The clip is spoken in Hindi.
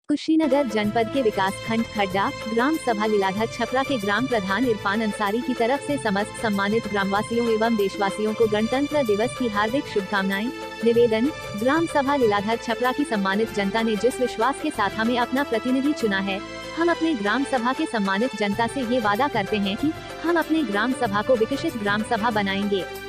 कुशीनगर जनपद के विकास खंड खड्डा ग्राम सभा लीलाधर छपरा के ग्राम प्रधान इरफान अंसारी की तरफ से समस्त सम्मानित ग्रामवासियों एवं देशवासियों को गणतंत्र दिवस की हार्दिक शुभकामनाएं। निवेदन, ग्राम सभा लीलाधर छपरा की सम्मानित जनता ने जिस विश्वास के साथ हमें अपना प्रतिनिधि चुना है, हम अपने ग्राम सभा के सम्मानित जनता से ये वादा करते हैं कि हम अपने ग्राम सभा को विकसित ग्राम सभा बनाएंगे।